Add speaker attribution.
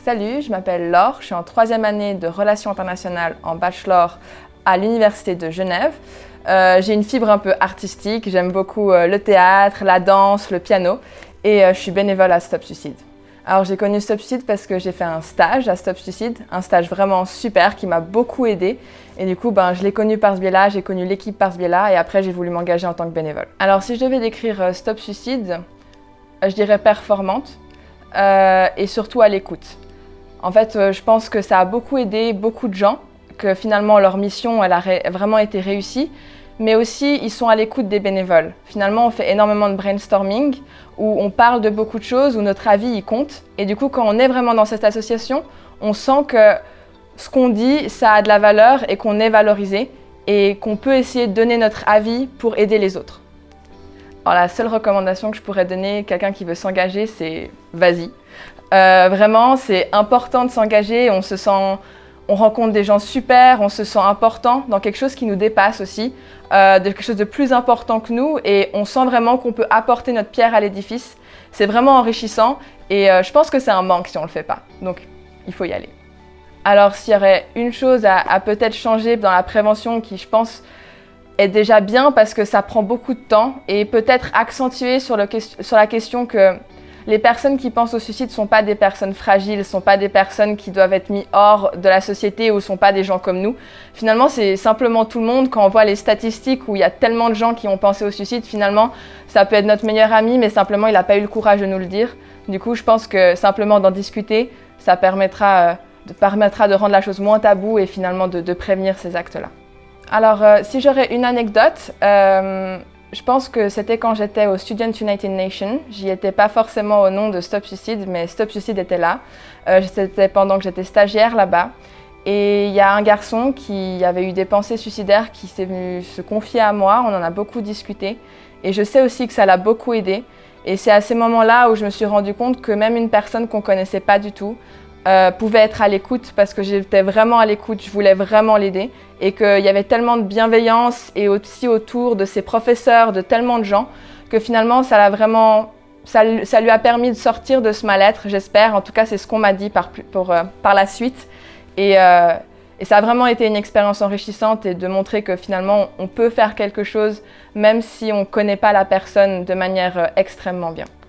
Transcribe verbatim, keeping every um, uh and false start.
Speaker 1: Salut, je m'appelle Laure, je suis en troisième année de Relations internationales en bachelor à l'Université de Genève. Euh, j'ai une fibre un peu artistique, j'aime beaucoup euh, le théâtre, la danse, le piano et euh, je suis bénévole à Stop Suicide. Alors j'ai connu Stop Suicide parce que j'ai fait un stage à Stop Suicide, un stage vraiment super qui m'a beaucoup aidée et du coup ben, je l'ai connu par ce biais-là, j'ai connu l'équipe par ce biais-là et après j'ai voulu m'engager en tant que bénévole. Alors si je devais décrire euh, Stop Suicide, euh, je dirais performante euh, et surtout à l'écoute. En fait, euh, je pense que ça a beaucoup aidé beaucoup de gens, que finalement leur mission elle a vraiment été réussie, mais aussi ils sont à l'écoute des bénévoles. Finalement, on fait énormément de brainstorming, où on parle de beaucoup de choses, où notre avis y compte. Et du coup, quand on est vraiment dans cette association, on sent que ce qu'on dit, ça a de la valeur et qu'on est valorisé et qu'on peut essayer de donner notre avis pour aider les autres. Alors la seule recommandation que je pourrais donner à quelqu'un qui veut s'engager, c'est vas-y. Euh, vraiment, c'est important de s'engager, on se sent, on rencontre des gens super, on se sent important dans quelque chose qui nous dépasse aussi, euh, de quelque chose de plus important que nous et on sent vraiment qu'on peut apporter notre pierre à l'édifice. C'est vraiment enrichissant et euh, je pense que c'est un manque si on ne le fait pas, donc il faut y aller. Alors s'il y aurait une chose à, à peut-être changer dans la prévention qui, je pense, est déjà bien parce que ça prend beaucoup de temps et peut-être accentuer sur, le, sur la question que les personnes qui pensent au suicide ne sont pas des personnes fragiles, ne sont pas des personnes qui doivent être mises hors de la société ou ne sont pas des gens comme nous. Finalement, c'est simplement tout le monde. Quand on voit les statistiques où il y a tellement de gens qui ont pensé au suicide, finalement, ça peut être notre meilleur ami, mais simplement, il n'a pas eu le courage de nous le dire. Du coup, je pense que simplement d'en discuter, ça permettra, euh, de, permettra de rendre la chose moins taboue et finalement de, de prévenir ces actes-là. Alors, euh, si j'aurais une anecdote, euh, je pense que c'était quand j'étais au Student United Nations. J'y étais pas forcément au nom de Stop Suicide, mais Stop Suicide était là. Euh, c'était pendant que j'étais stagiaire là-bas. Et il y a un garçon qui avait eu des pensées suicidaires qui s'est venu se confier à moi. On en a beaucoup discuté. Et je sais aussi que ça l'a beaucoup aidé. Et c'est à ces moments-là où je me suis rendu compte que même une personne qu'on connaissait pas du tout euh, pouvait être à l'écoute parce que j'étais vraiment à l'écoute, je voulais vraiment l'aider. Et qu'il y avait tellement de bienveillance et aussi autour de ses professeurs, de tellement de gens, que finalement ça, l'a vraiment, ça, ça lui a permis de sortir de ce mal-être, j'espère. En tout cas, c'est ce qu'on m'a dit par, pour, euh, par la suite. Et, euh, et ça a vraiment été une expérience enrichissante et de montrer que finalement on peut faire quelque chose même si on ne connaît pas la personne de manière euh, extrêmement bien.